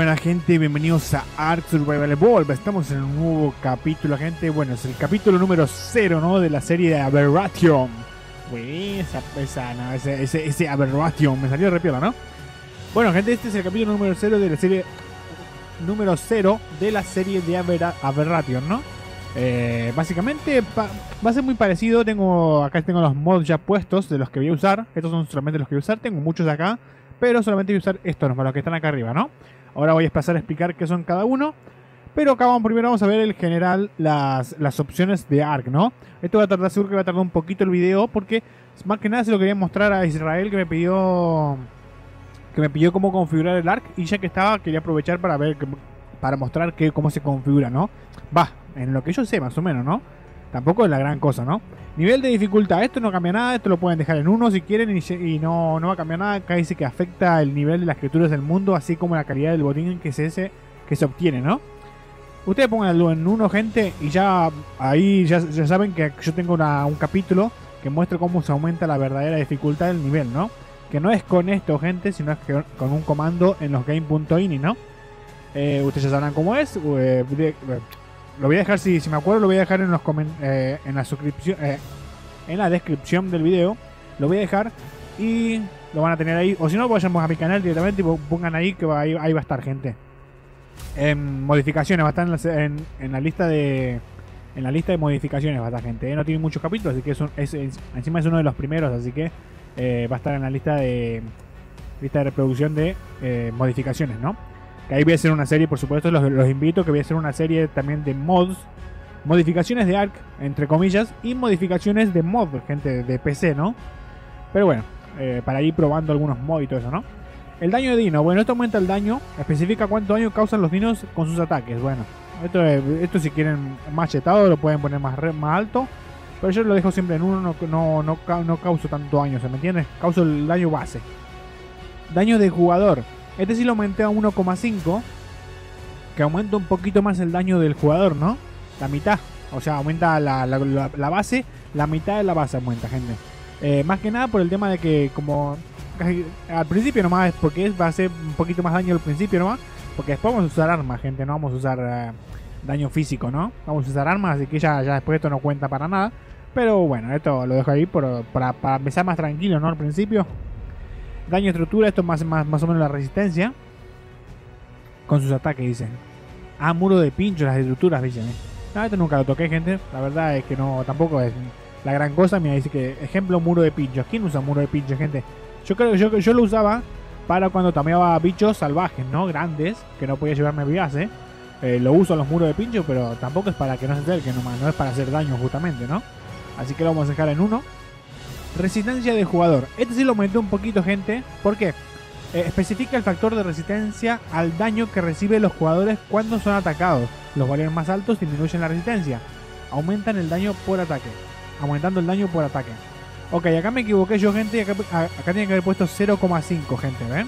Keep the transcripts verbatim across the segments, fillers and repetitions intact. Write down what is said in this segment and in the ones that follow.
Buena gente, bienvenidos a Ark Survival Evolved. Estamos en un nuevo capítulo, gente. Bueno, es el capítulo número cero, ¿no? De la serie de Aberration. Güey, esa, esa, no, ese, ese, ese Aberration, me salió re piola, ¿no? Bueno, gente, este es el capítulo número cero de la serie número cero de la serie de Aber Aberration, ¿no? Eh, básicamente va a ser muy parecido. Tengo acá tengo los mods ya puestos de los que voy a usar. Estos son solamente los que voy a usar. Tengo muchos de acá, pero solamente voy a usar estos, los que están acá arriba, ¿no? Ahora voy a pasar a explicar qué son cada uno. Pero acá vamos, primero vamos a ver el general, las, las opciones de Ark, ¿no? Esto va a tardar, seguro que va a tardar un poquito el video, porque más que nada se lo quería mostrar a Israel, que me pidió que me pidió cómo configurar el Ark. Y ya que estaba, quería aprovechar para ver, para mostrar que, cómo se configura, ¿no? Va, en lo que yo sé más o menos, ¿no? Tampoco es la gran cosa, ¿no? Nivel de dificultad, esto no cambia nada, esto lo pueden dejar en uno si quieren y, y no, no va a cambiar nada. Acá dice que afecta el nivel de las criaturas del mundo, así como la calidad del botín que se, que se obtiene, ¿no? Ustedes pónganlo en uno, gente, y ya ahí ya, ya saben que yo tengo una, un capítulo que muestra cómo se aumenta la verdadera dificultad del nivel, ¿no? Que no es con esto, gente, sino es que con un comando en los game punto ini, ¿no? Eh, ustedes ya sabrán cómo es. Eh, de, lo voy a dejar, si, si me acuerdo, lo voy a dejar en los eh, en la suscripción, eh, en la descripción del video. Lo voy a dejar y lo van a tener ahí. O si no, vayamos a mi canal directamente y pongan ahí que va, ahí, ahí va a estar, gente. En modificaciones va a estar en la, en, en la lista de en la lista de modificaciones va a estar, gente. Eh, no tiene muchos capítulos, así que es, un, es, es encima es uno de los primeros, así que eh, va a estar en la lista de lista de reproducción de eh, modificaciones, ¿no? Que ahí voy a hacer una serie, por supuesto, los, los invito, que voy a hacer una serie también de mods, modificaciones de Ark, entre comillas, y modificaciones de mod, gente, de P C, ¿no? Pero bueno, eh, para ir probando algunos mods y todo eso, ¿no? El daño de dino, bueno, esto aumenta el daño, especifica cuánto daño causan los dinos con sus ataques. Bueno, esto, esto si quieren más chetado lo pueden poner más, más alto, pero yo lo dejo siempre en uno, no, no, no, no causo tanto daño, ¿se me entiende? Causo el daño base. Daño de jugador. Este sí lo aumenté a uno coma cinco, que aumenta un poquito más el daño del jugador, ¿no? La mitad, o sea, aumenta la, la, la, la base, la mitad de la base aumenta, gente. Eh, más que nada por el tema de que como al principio nomás es porque es, va a ser un poquito más daño al principio nomás, porque después vamos a usar armas, gente, no vamos a usar uh, daño físico, ¿no? Vamos a usar armas, así que ya, ya después esto no cuenta para nada. Pero bueno, esto lo dejo ahí por, para, para empezar más tranquilo, ¿no? Al principio. Daño de estructura, esto es más, más, más o menos la resistencia. Con sus ataques, dicen. Ah, muro de pincho, las estructuras, dicen. ¿eh? No, esto nunca lo toqué, gente. La verdad es que no, tampoco es la gran cosa. Mira, dice que, ejemplo, muro de pincho. ¿Quién usa muro de pincho, gente? Yo creo que yo, yo lo usaba para cuando tameaba bichos salvajes, ¿no? Grandes, que no podía llevarme a mi base. Eh, lo uso en los muros de pincho, pero tampoco es para que no se acerquen nomás. No es para hacer daño, justamente, ¿no? Así que lo vamos a dejar en uno. Resistencia de jugador. Este sí lo aumenté un poquito, gente. ¿Por qué? Eh, especifica el factor de resistencia al daño que reciben los jugadores cuando son atacados. Los valores más altos disminuyen la resistencia. Aumentan el daño por ataque. Aumentando el daño por ataque. Ok, acá me equivoqué yo, gente. Acá, acá tiene que haber puesto cero coma cinco, gente, ¿ven?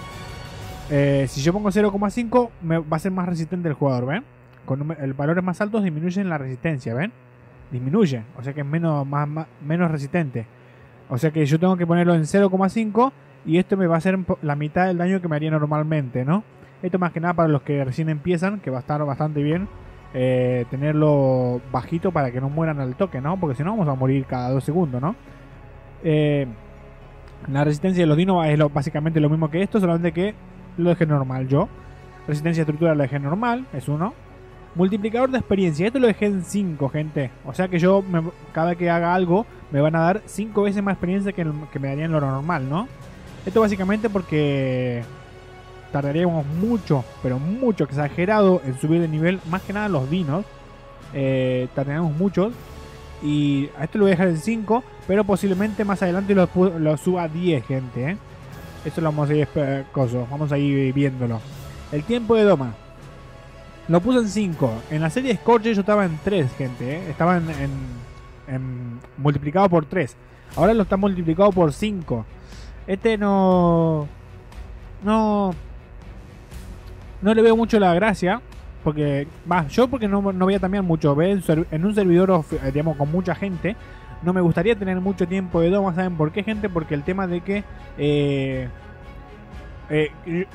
Eh, si yo pongo cero coma cinco, me va a ser más resistente el jugador, ¿ven? Con el valores más altos disminuyen la resistencia, ¿ven? Disminuye, o sea que es menos, más, más, menos resistente. O sea que yo tengo que ponerlo en cero coma cinco y esto me va a hacer la mitad del daño que me haría normalmente, ¿no? Esto más que nada para los que recién empiezan, que va a estar bastante bien eh, tenerlo bajito para que no mueran al toque, ¿no? Porque si no vamos a morir cada dos segundos, ¿no? Eh, la resistencia de los dinos es lo, básicamente lo mismo que esto, solamente que lo dejé normal yo. Resistencia de estructura lo dejé normal, es uno. Multiplicador de experiencia, esto lo dejé en cinco, gente. O sea que yo, me, cada vez que haga algo, me van a dar cinco veces más experiencia que, el, que me darían lo normal, ¿no? Esto básicamente porque tardaríamos mucho, pero mucho, exagerado en subir de nivel. Más que nada los dinos. Eh, tardaríamos mucho. Y a esto lo voy a dejar en cinco, pero posiblemente más adelante lo, lo suba a diez, gente, ¿eh? Esto lo vamos a ir, coso, vamos a ir viéndolo. El tiempo de doma. Lo puse en cinco. En la serie Scorcher yo estaba en tres, gente, ¿eh? Estaba en, en, en multiplicado por tres. Ahora lo está multiplicado por cinco. Este no... No... No le veo mucho la gracia. Porque... Va, yo porque no, no voy a también mucho. Ve en un servidor, digamos, con mucha gente. No me gustaría tener mucho tiempo de doma. ¿Saben por qué, gente? Porque el tema de que... Eh, eh,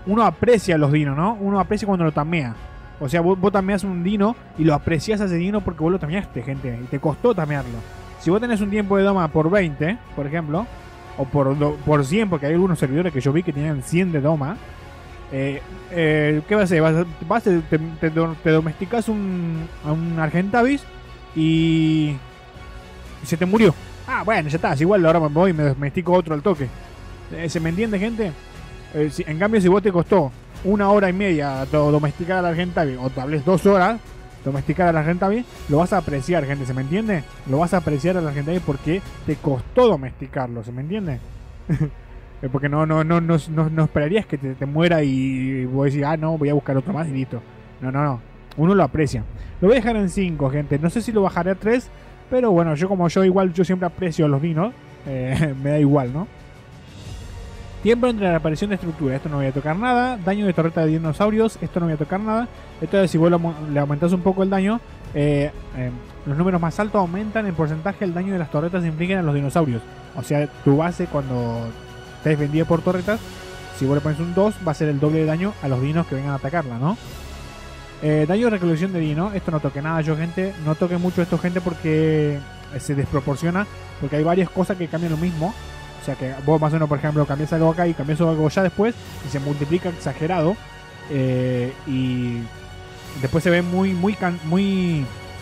uno aprecia los dinos, ¿no? Uno aprecia cuando lo tamea. O sea, vos, vos tameás un dino y lo apreciás a ese dino porque vos lo tameaste, gente. Y te costó tamearlo. Si vos tenés un tiempo de doma por veinte, por ejemplo, o por, por cien, porque hay algunos servidores que yo vi que tenían cien de doma. Eh, eh, ¿Qué vas a hacer? Vas, vas te, te, te, te domesticas un, a un Argentavis y, y se te murió. Ah, bueno, ya está. Igual ahora me voy y me domestico otro al toque. Eh, ¿Se me entiende, gente? Eh, si, en cambio, si vos te costó una hora y media domesticar al Argentavis, o tal vez dos horas domesticar al Argentavis, lo vas a apreciar, gente. ¿Se me entiende? Lo vas a apreciar al Argentavis porque te costó domesticarlo. ¿Se me entiende? Porque no, no, no, no, no, no esperarías que te, te muera y vos decís, ah, no, voy a buscar otro más y listo. No, no, no. Uno lo aprecia. Lo voy a dejar en cinco, gente. No sé si lo bajaré a tres, pero bueno, yo como yo igual, yo siempre aprecio los dinos. Eh, me da igual, ¿no? Tiempo entre la aparición de estructura. Esto no voy a tocar nada. Daño de torreta de dinosaurios. Esto no voy a tocar nada. Esto es si vos le aumentás un poco el daño. Eh, eh, los números más altos aumentan en porcentaje el daño de las torretas que impliquen a los dinosaurios. O sea, tu base cuando te defendida por torretas, si vos le pones un dos, va a ser el doble de daño a los dinos que vengan a atacarla, ¿no? Eh, daño de recolección de dino. Esto no toque nada yo, gente. No toque mucho esto, gente, porque se desproporciona. Porque hay varias cosas que cambian lo mismo. O sea que vos más o menos, por ejemplo, cambias algo acá y cambias algo ya después y se multiplica exagerado. Eh, y después se ve muy, muy, muy,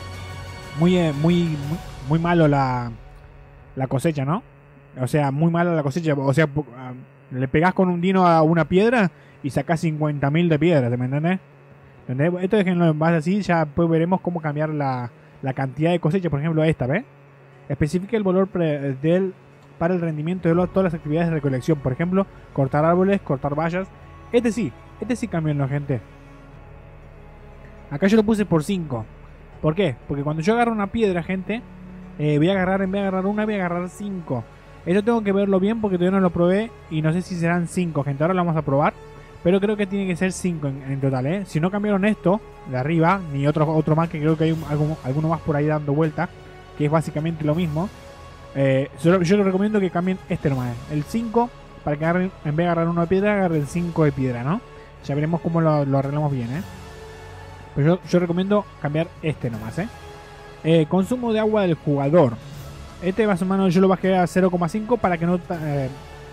muy, eh, muy, muy, muy malo la, la cosecha, ¿no? O sea, muy mala la cosecha. O sea, le pegás con un dino a una piedra y sacás cincuenta mil de piedras, ¿me entendés? ¿Entendés? Esto déjenlo en base así, ya pues veremos cómo cambiar la, la cantidad de cosecha. Por ejemplo, esta, ¿ves? Especifica el valor del, para el rendimiento de lo, todas las actividades de recolección. Por ejemplo, cortar árboles, cortar vallas. Este sí, este sí cambianlo, gente. Acá yo lo puse por cinco. ¿Por qué? Porque cuando yo agarro una piedra, gente, eh, voy a agarrar, en vez de agarrar una, voy a agarrar cinco. Esto tengo que verlo bien porque todavía no lo probé y no sé si serán cinco, gente. Ahora lo vamos a probar. Pero creo que tiene que ser cinco en, en total, ¿eh? Si no cambiaron esto de arriba, ni otro, otro más, que creo que hay un, algún, alguno más por ahí dando vuelta, que es básicamente lo mismo. Eh, yo, yo les recomiendo que cambien este nomás, el cinco, para que agarren, en vez de agarrar uno de piedra, agarren cinco de piedra, ¿no? Ya veremos cómo lo, lo arreglamos bien, ¿eh? Pero yo, yo recomiendo cambiar este nomás, ¿eh? Eh, consumo de agua del jugador. Este más o menos yo lo bajé a cero coma cinco para que no, eh,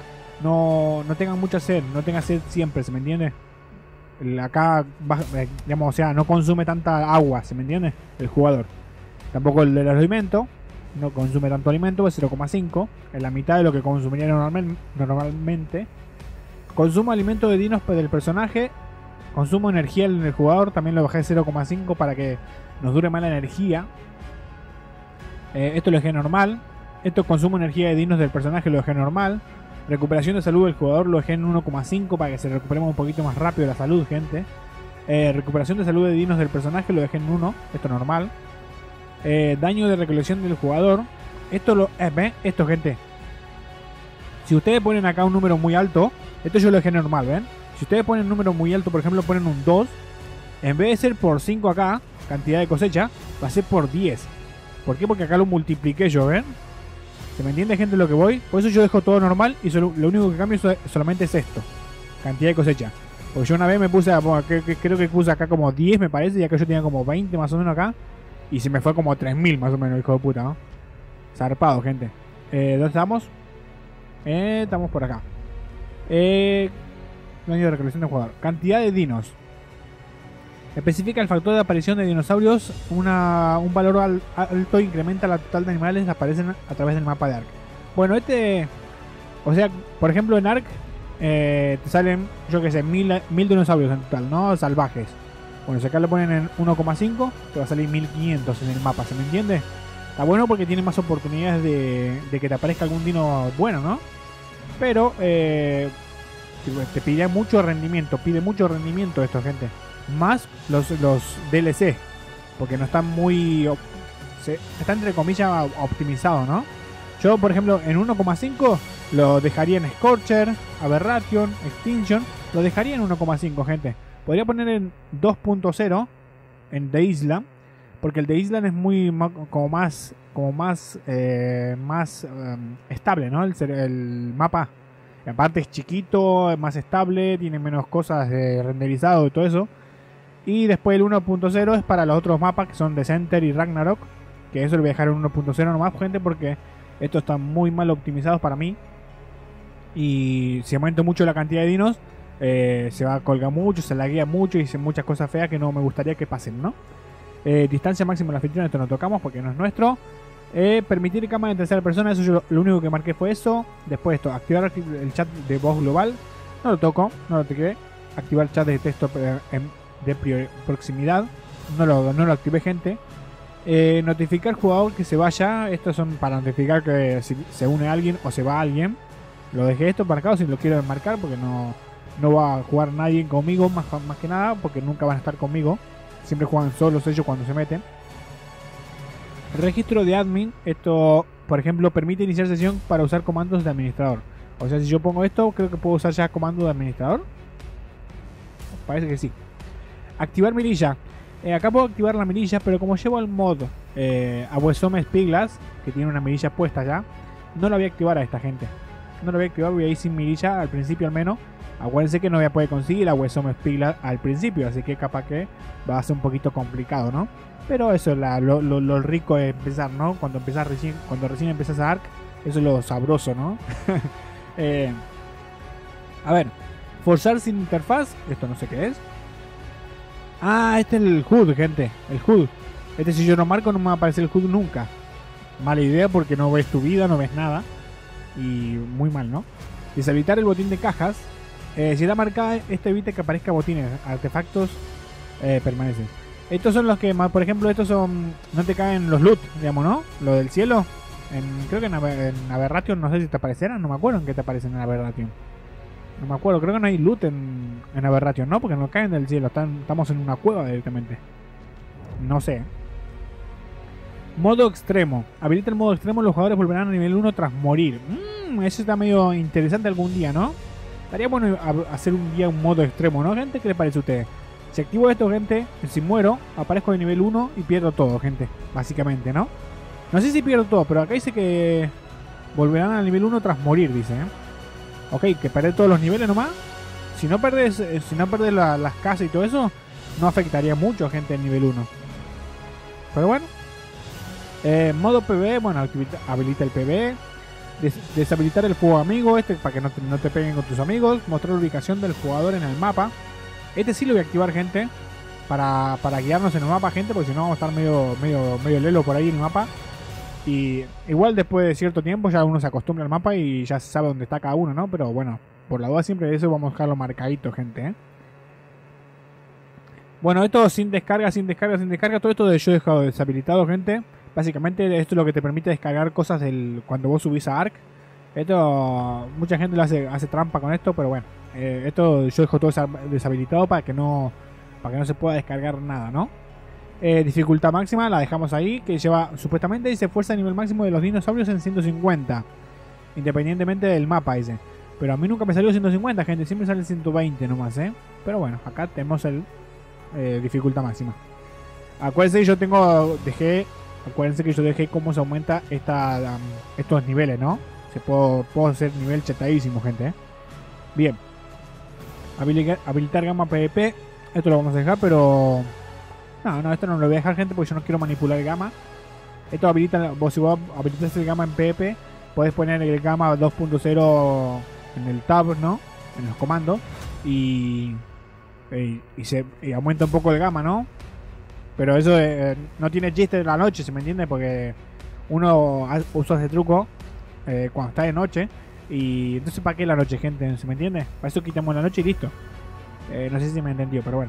no, no tengan mucha sed, no tenga sed siempre, ¿se me entiende? El, acá, eh, digamos, o sea, no consume tanta agua, ¿se me entiende? El jugador. Tampoco el del alimento, no consume tanto alimento, es cero coma cinco, es la mitad de lo que consumiría normal, normalmente. Consumo alimento de dinos del personaje. Consumo energía en el jugador, también lo bajé a cero coma cinco para que nos dure más la energía. Eh, esto lo dejé normal. Esto consumo energía de dinos del personaje, lo dejé normal. Recuperación de salud del jugador lo dejé en uno coma cinco para que se recuperemos un poquito más rápido la salud, gente. Eh, recuperación de salud de dinos del personaje lo dejé en uno, esto normal. Eh, daño de recolección del jugador. Esto lo... Eh, ¿ven? Esto, gente. Si ustedes ponen acá un número muy alto, esto yo lo dejé normal, ¿ven? Si ustedes ponen un número muy alto, por ejemplo ponen un dos, en vez de ser por cinco acá, cantidad de cosecha, va a ser por diez. ¿Por qué? Porque acá lo multipliqué yo, ¿ven? ¿Se me entiende, gente, lo que voy? Por eso yo dejo todo normal y solo, lo único que cambio solamente es esto. Cantidad de cosecha. Porque yo una vez me puse, a, creo, creo que puse acá como diez, me parece, y acá yo tenía como veinte más o menos acá. Y se me fue como tres mil más o menos, hijo de puta, ¿no? Zarpado, gente. Eh, ¿Dónde estamos? Eh, estamos por acá. Eh, daño de recolección del jugador. Cantidad de dinos. Especifica el factor de aparición de dinosaurios. Una, un valor al, alto incrementa la total de animales que aparecen a través del mapa de Ark. Bueno, este... O sea, por ejemplo en Ark eh, te salen, yo que sé, mil, mil dinosaurios en total, ¿no? Salvajes. Bueno, si acá le ponen en uno coma cinco, te va a salir mil quinientos en el mapa, ¿se me entiende? Está bueno porque tiene más oportunidades de, de que te aparezca algún dino bueno, ¿no? Pero eh, te pide mucho rendimiento, pide mucho rendimiento esto, gente. Más los, los D L C, porque no están muy... Se, está entre comillas optimizado, ¿no? Yo, por ejemplo, en uno coma cinco lo dejaría en Scorcher, Aberration, Extinction. Lo dejaría en uno coma cinco, gente. Podría poner en dos punto cero, en The Island, porque el The Island es muy como más como más eh, más um, estable, ¿no? El, el mapa Aparte es chiquito, es más estable, tiene menos cosas de renderizado y todo eso. Y después el uno punto cero es para los otros mapas que son Descenter y Ragnarok. Que eso lo voy a dejar en uno punto cero nomás, gente, porque estos están muy mal optimizados para mí. Y si aumento mucho la cantidad de dinos, eh, se va a colgar mucho, se laguea mucho y dicen muchas cosas feas que no me gustaría que pasen, ¿no? Eh, distancia máxima de la anfitrión, esto no tocamos porque no es nuestro. Eh, permitir cámara en tercera persona, eso yo lo único que marqué fue eso. Después esto, activar el chat de voz global, no lo toco, no lo toqué. Activar chat de texto de proximidad, no lo, no lo activé, gente. Eh, notificar jugador que se vaya, estos son para notificar que si se une alguien o se va alguien. Lo dejé esto marcado si lo quiero marcar porque no, no va a jugar nadie conmigo, más, más que nada, porque nunca van a estar conmigo. Siempre juegan solos ellos cuando se meten. Registro de admin, esto por ejemplo permite iniciar sesión para usar comandos de administrador. O sea, si yo pongo esto, creo que puedo usar ya comando de administrador. Parece que sí. Activar mirilla. Eh, acá puedo activar la mirilla, pero como llevo el mod eh, a Wesome Spyglass, que tiene una mirilla puesta ya, no la voy a activar a esta gente. No la voy a activar, voy a ir sin mirilla al principio al menos. Acuérdense que no voy a poder conseguir la Wesome Spyglass al principio, así que capaz que va a ser un poquito complicado, ¿no? Pero eso es la, lo, lo, lo rico de empezar, ¿no? Cuando empezás recién, cuando recién empiezas a Ark, eso es lo sabroso, ¿no? eh, a ver, forzar sin interfaz, esto no sé qué es. Ah, este es el H U D, gente, el H U D. Este si yo no marco no me va a aparecer el H U D nunca. Mala idea porque no ves tu vida, no ves nada. Y muy mal, ¿no? Deshabilitar el botín de cajas. Eh, si está marcada, esto evita que aparezca botines, artefactos eh, permanecen. Estos son los que, por ejemplo, estos son, no te caen los loot, digamos, ¿no? Lo del cielo. En, creo que en, en Aberration, no sé si te aparecerán, no me acuerdo en qué te aparecen en Aberration. No me acuerdo, creo que no hay loot en, en Aberration, ¿no? Porque no caen del cielo, están, estamos en una cueva directamente. No sé. Modo extremo. Habilita el modo extremo, los jugadores volverán a nivel uno tras morir. Mmm, eso está medio interesante algún día, ¿no? Estaría bueno hacer un día un modo extremo, ¿no, gente? ¿Qué les parece a ustedes? Si activo esto, gente, si muero, aparezco en nivel uno y pierdo todo, gente. Básicamente, ¿no? No sé si pierdo todo, pero acá dice que volverán al nivel uno tras morir, dice, ¿eh? Ok, que perder todos los niveles nomás. Si no perdes, eh, si no perdes la, las casas y todo eso, no afectaría mucho, gente, el nivel uno. Pero bueno. Eh, modo P V, bueno, habilita el P V. Des deshabilitar el fuego amigo, este para que no te, no te peguen con tus amigos. Mostrar ubicación del jugador en el mapa. Este sí lo voy a activar, gente, para, para guiarnos en el mapa, gente, porque si no vamos a estar medio, medio, medio lelo por ahí en el mapa. Y igual después de cierto tiempo ya uno se acostumbra al mapa y ya se sabe dónde está cada uno, ¿no? Pero bueno, por la duda siempre de eso vamos a dejarlo marcadito, gente, ¿eh? Bueno, esto sin descarga, sin descarga, sin descarga, todo esto yo he dejado deshabilitado, gente. Básicamente esto es lo que te permite descargar cosas del, cuando vos subís a Ark. Esto, mucha gente lo hace, hace trampa con esto, pero bueno. Eh, esto yo dejo todo deshabilitado para que no para que no se pueda descargar nada, ¿no? Eh, dificultad máxima la dejamos ahí, que lleva, supuestamente dice fuerza a nivel máximo de los dinosaurios en ciento cincuenta. Independientemente del mapa, dice. Pero a mí nunca me salió ciento cincuenta, gente. Siempre sale ciento veinte nomás, ¿eh? Pero bueno, acá tenemos el eh, dificultad máxima. Acuérdense que yo tengo, dejé, acuérdense que yo dejé cómo se aumenta esta, um, estos niveles, ¿no? Se puedo, puedo hacer nivel chetadísimo, gente, ¿eh? Bien. Habilitar, habilitar gamma PvP. Esto lo vamos a dejar, pero... No, no, esto no lo voy a dejar, gente, porque yo no quiero manipular el gamma. Esto habilita... Vos si vos habilitas el gamma en PvP, podés poner el gamma dos punto cero en el tab, ¿no? En los comandos. Y... Y, y se y aumenta un poco el gamma, ¿no? Pero eso eh, no tiene chiste de la noche, ¿se me entiende? Porque uno usa ese truco eh, cuando está de noche. Y entonces, ¿para qué la noche, gente? ¿Se me entiende? Para eso quitamos la noche y listo. Eh, no sé si me entendió, pero bueno.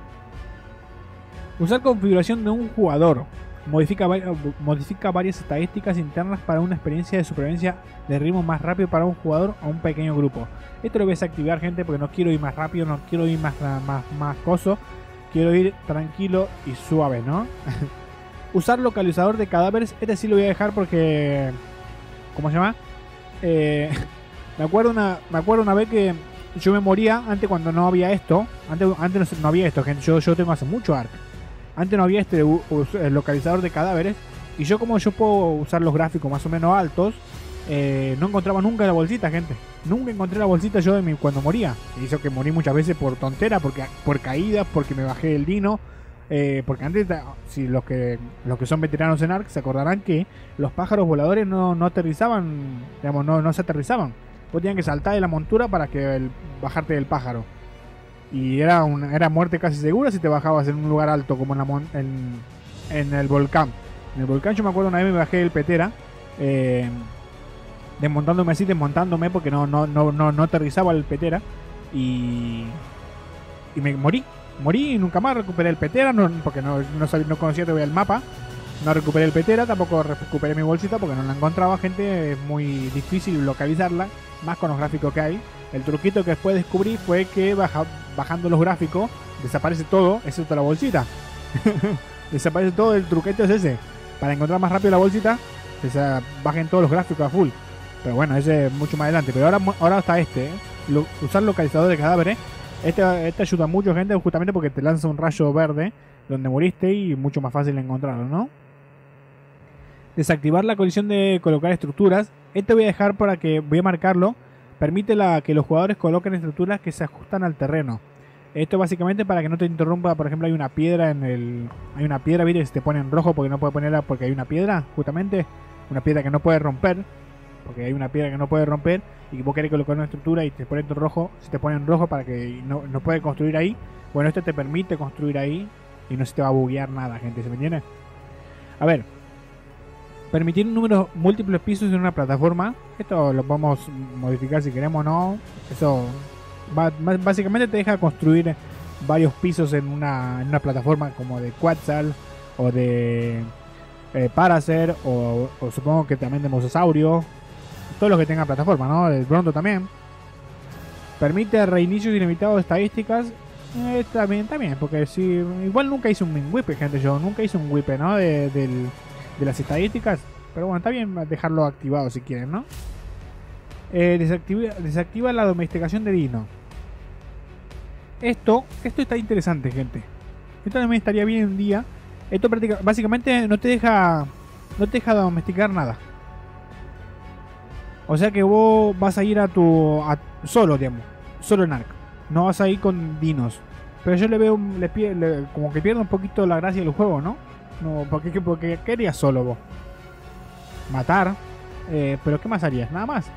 Usar configuración de un jugador. Modifica, modifica varias estadísticas internas para una experiencia de supervivencia de ritmo más rápido para un jugador o un pequeño grupo. Esto lo voy a desactivar, gente, porque no quiero ir más rápido, no quiero ir más, más, más coso. Quiero ir tranquilo y suave, ¿no? Usar localizador de cadáveres. Este sí lo voy a dejar porque... ¿Cómo se llama? Eh, me acuerdo una me acuerdo una vez que yo me moría antes cuando no había esto. Antes, antes no, no había esto, gente. Yo, yo tengo hace mucho Ark. Antes no había este u, u, el localizador de cadáveres. Y yo, como yo puedo usar los gráficos más o menos altos, eh, no encontraba nunca la bolsita, gente. Nunca encontré la bolsita yo de mi, cuando moría. Hizo que morí muchas veces por tontera, porque, por caídas, porque me bajé del dino. Eh, porque antes, si los que los que son veteranos en Ark se acordarán que los pájaros voladores no, no aterrizaban, digamos, no, no se aterrizaban. Vos tenías que saltar de la montura para que el, bajarte del pájaro. Y era una, era muerte casi segura si te bajabas en un lugar alto como en, la mon, en, en el volcán. En el volcán yo me acuerdo una vez me bajé del Petera, eh, desmontándome así, desmontándome porque no, no, no, no, no aterrizaba el Petera. Y, y me morí. Morí y nunca más recuperé el Petera, no, porque no, no, sabía, no conocía todavía el mapa. No recuperé el Petera, tampoco recuperé mi bolsita porque no la encontraba, gente. Es muy difícil localizarla, más con los gráficos que hay. El truquito que después descubrí fue que baja, bajando los gráficos desaparece todo, excepto la bolsita. Desaparece todo, el truquito es ese. Para encontrar más rápido la bolsita, se bajen todos los gráficos a full. Pero bueno, ese es mucho más adelante. Pero ahora, ahora está este, ¿eh? Lo, usar localizador de cadáveres. Este, este ayuda mucho, gente, justamente porque te lanza un rayo verde donde moriste y mucho más fácil encontrarlo, ¿no? Desactivar la colisión de colocar estructuras. Este voy a dejar para que, voy a marcarlo. Permite la, que los jugadores coloquen estructuras que se ajustan al terreno. Esto básicamente para que no te interrumpa. Por ejemplo, hay una piedra en el... Hay una piedra, ¿viste? Que se te pone en rojo porque no puede ponerla porque hay una piedra, justamente. Una piedra que no puede romper. Porque hay una piedra que no puede romper. Y vos querés colocar una estructura y te pone en rojo. Se te pone en rojo para que no, no puede construir ahí. Bueno, este te permite construir ahí. Y no se te va a buguear nada, gente. ¿Se me entiende? A ver. Permitir números múltiples pisos en una plataforma. Esto lo podemos modificar si queremos o no. Eso va, básicamente te deja construir varios pisos en una, en una plataforma como de Quetzal o de eh, Paracer o, o supongo que también de Mosasaurio. Todo lo que tenga plataforma, ¿no? El Bronto también. Permite reinicios ilimitados de estadísticas. Eh, también, también, porque si igual nunca hice un min whip, gente. Yo nunca hice un whip, ¿no? De, del, de las estadísticas. Pero bueno, está bien dejarlo activado si quieren, ¿no? Eh, desactiva, desactiva la domesticación de Dino. Esto, esto está interesante, gente. Esto también estaría bien un día. Esto prácticamente, básicamente no te deja, no te deja domesticar nada. O sea que vos vas a ir a tu, a, solo, digamos, solo en Ark. No vas a ir con dinos. Pero yo le veo, le, le, como que pierde un poquito la gracia del juego, ¿no? No, porque, porque ¿qué harías solo vos? Matar. Eh, pero ¿qué más harías? Nada más.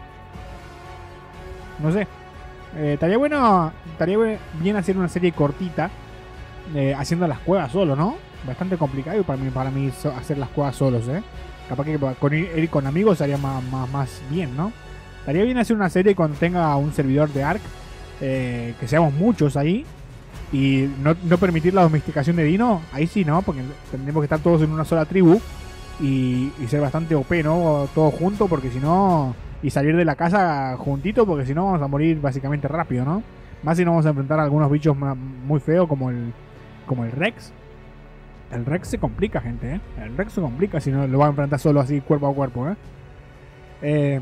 No sé. Eh, estaría bueno, estaría bien hacer una serie cortita eh, haciendo las cuevas solo, ¿no? Bastante complicado para mí, para mí hacer las cuevas solos, ¿eh? Capaz que con ir, ir con amigos haría más, más, más bien, ¿no? Estaría bien hacer una serie cuando tenga un servidor de Ark, eh, que seamos muchos ahí, y no, no permitir la domesticación de Dino. Ahí sí, ¿no? Porque tendremos que estar todos en una sola tribu y, y ser bastante O P, ¿no? Todos juntos, porque si no... Y salir de la casa juntito, porque si no vamos a morir básicamente rápido, ¿no? Más si no vamos a enfrentar a algunos bichos muy feos como el, como el Rex. El Rex se complica, gente, ¿eh? El Rex se complica si no lo va a enfrentar solo así, cuerpo a cuerpo, ¿eh? eh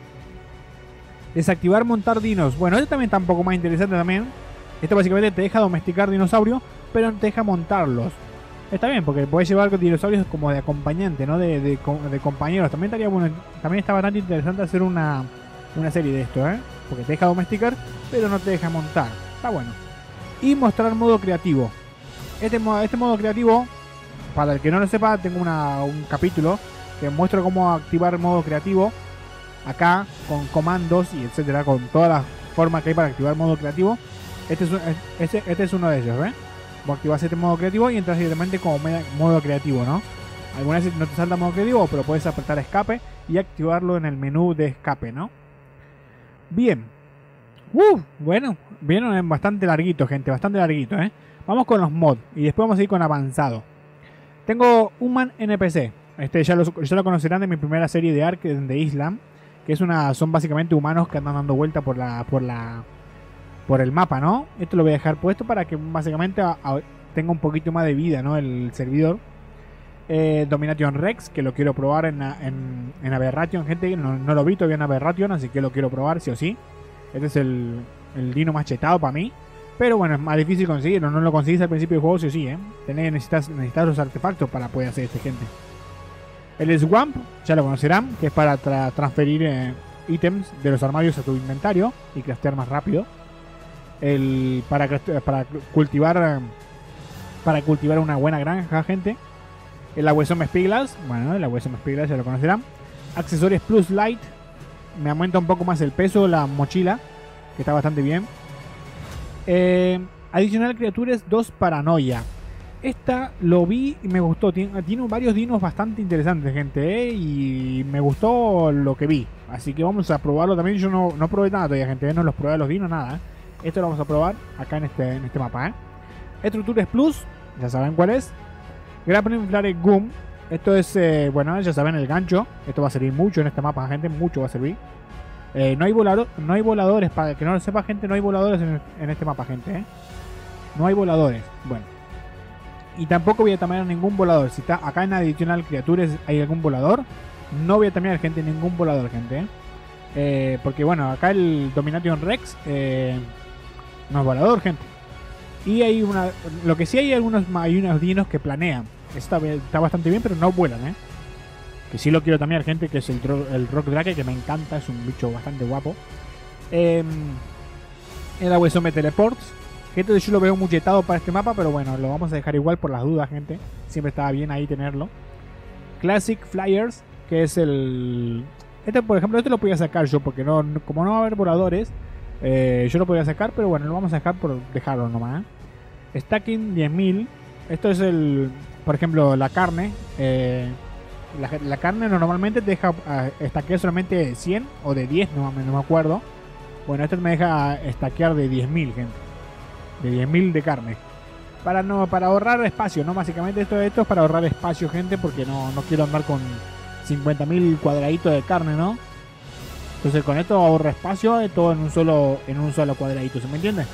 desactivar montar dinos. Bueno, este también está un poco más interesante también. Esto básicamente te deja domesticar dinosaurios, pero no te deja montarlos. Está bien, porque podés llevar dinosaurios como de acompañante, ¿no? De, de, de compañeros. También estaría bueno, también está bastante interesante hacer una, una serie de esto, ¿eh? Porque te deja domesticar, pero no te deja montar. Está bueno. Y mostrar modo creativo. Este, este modo creativo, para el que no lo sepa, tengo una, un capítulo que muestra cómo activar modo creativo acá, con comandos y etcétera, con todas las formas que hay para activar modo creativo. Este es, este, este es uno de ellos, ¿ves? Vos activas este modo creativo y entras directamente como modo creativo, ¿no? Algunas veces no te salta modo creativo, pero puedes apretar escape y activarlo en el menú de escape, ¿no? Bien. Uh, bueno, vieron, bastante larguito, gente, bastante larguito, ¿eh? Vamos con los mods y después vamos a ir con avanzado. Tengo Human N P C. Este ya lo, ya lo conocerán de mi primera serie de Ark de Islam, que es una, son básicamente humanos que andan dando vuelta por la, por la, por el mapa, ¿no? Esto lo voy a dejar puesto para que básicamente a, a, tenga un poquito más de vida, ¿no? El servidor. Eh, Domination Rex, que lo quiero probar en, en, en Aberration, gente. No, no lo vi todavía en Aberration, así que lo quiero probar sí o sí. Este es el, el dino más chetado para mí. Pero bueno, es más difícil conseguirlo. No lo conseguís al principio del juego, sí o sí, ¿eh? Tenés, necesitas, necesitas los artefactos para poder hacer este, gente. El Swamp, ya lo conocerán, que es para tra transferir eh, ítems de los armarios a tu inventario y craftear más rápido. El para, para cultivar para cultivar una buena granja, gente. El Aguesome Spyglass, bueno, el Aguesome Spyglass ya lo conocerán. Accesorios Plus Light, me aumenta un poco más el peso, la mochila, que está bastante bien. Eh, adicional criaturas dos Paranoia. Esta lo vi y me gustó. Tiene, tiene varios dinos bastante interesantes, gente, ¿eh? Y me gustó lo que vi. Así que vamos a probarlo también. Yo no, no probé nada todavía, gente, ¿eh? No los probé los dinos, nada, ¿eh? Esto lo vamos a probar acá en este, en este mapa, ¿eh? Estructuras Plus, ya saben cuál es. Grappling Flare Goom. Esto es, eh, bueno, ya saben, el gancho. Esto va a servir mucho en este mapa, gente. Mucho va a servir. Eh, no, hay volador, no hay voladores, para que no lo sepa, gente. No hay voladores en, en este mapa, gente, ¿eh? No hay voladores. Bueno. Y tampoco voy a tomar ningún volador. Si está acá en adicional criaturas hay algún volador, no voy a tomar, gente, ningún volador, gente, ¿eh? Eh, porque, bueno, acá el Domination Rex eh, no es volador, gente. Y hay una... Lo que sí hay algunos, hay unos dinos que planean. Está, está bastante bien, pero no vuelan, ¿eh? Que sí lo quiero también, gente, que es el, el Rock Drake, que me encanta. Es un bicho bastante guapo. Eh, el Aguesome Teleports. Que esto yo lo veo muy chetado para este mapa, pero bueno, lo vamos a dejar igual por las dudas, gente. Siempre estaba bien ahí tenerlo. Classic Flyers, que es el... Este, por ejemplo, este lo podía sacar yo, porque no, como no va a haber voladores, eh, yo lo podía sacar, pero bueno, lo vamos a dejar por dejarlo nomás, ¿eh? Stacking diez mil. Esto es el... Por ejemplo, la carne. Eh, la, la carne normalmente te deja uh, stackear solamente cien o de diez, no, no me acuerdo. Bueno, este me deja stackear de diez mil, gente. De diez mil de carne. Para no para ahorrar espacio, ¿no? Básicamente esto, esto es para ahorrar espacio, gente, porque no, no quiero andar con cincuenta mil cuadraditos de carne, ¿no? Entonces con esto ahorro espacio, eh, todo en un solo en un solo cuadradito, ¿se me entiende?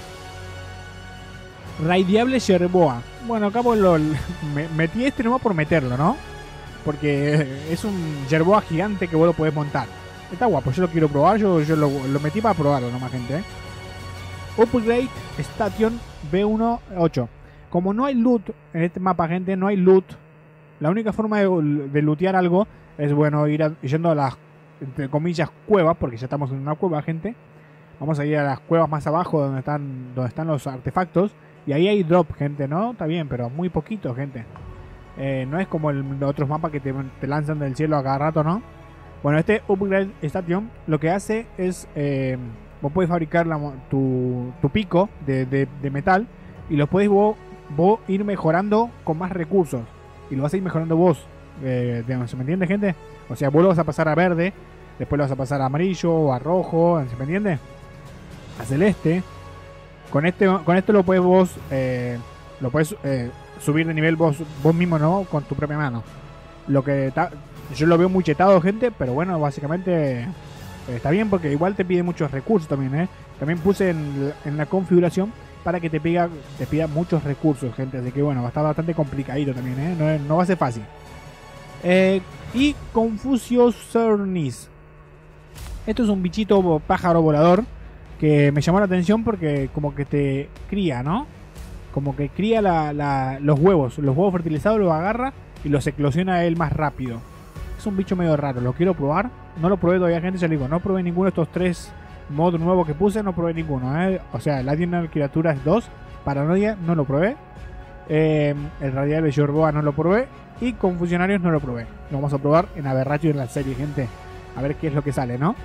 Raideable Yerboa. Bueno, acá pues lo, me, metí este nomás por meterlo, ¿no? Porque es un Yerboa gigante que vos lo podés montar. Está guapo, yo lo quiero probar, yo, yo lo, lo metí para probarlo nomás, gente, ¿eh? Upgrade Station B uno ocho. Como no hay loot en este mapa, gente, no hay loot. La única forma de, de lootear algo es, bueno, ir a, yendo a las, entre comillas, cuevas, porque ya estamos en una cueva, gente. Vamos a ir a las cuevas más abajo donde están, donde están los artefactos. Y ahí hay drop, gente, ¿no? Está bien, pero muy poquito, gente. Eh, no es como el, los otros mapas que te, te lanzan del cielo a cada rato, ¿no? Bueno, este Upgrade Station lo que hace es... Eh, vos podés fabricar la, tu, tu pico de, de, de metal y lo podés vos, vos ir mejorando con más recursos. Y lo vas a ir mejorando vos. Eh, ¿Se me entiende, gente? O sea, vos lo vas a pasar a verde, después lo vas a pasar a amarillo o a rojo, ¿se me entiende? A celeste. Con este con esto lo puedes vos, eh, lo puedes eh, subir de nivel vos, vos mismo, ¿no? Con tu propia mano. Lo que ta, yo lo veo muy chetado, gente, pero bueno, básicamente... Está bien porque igual te pide muchos recursos también, ¿eh? También puse en, en la configuración para que te pida, te pida muchos recursos, gente. Así que bueno, va a estar bastante complicadito también, ¿eh? No, no va a ser fácil. Eh, y Confucius Cernis. Esto es un bichito pájaro volador que me llamó la atención porque como que te cría, ¿no? Como que cría la, la, los huevos. Los huevos fertilizados los agarra y los eclosiona él más rápido. Es un bicho medio raro, lo quiero probar. No lo probé todavía, gente, ya le digo, no probé ninguno de estos tres modos nuevos que puse, no probé ninguno, ¿eh? O sea, la Adicional Criaturas dos, Paranoia, no lo probé. Eh, el Radial de Yerboa no lo probé. Y con Funcionarios no lo probé. Lo vamos a probar en Aberratio en la serie, gente. A ver qué es lo que sale, ¿no?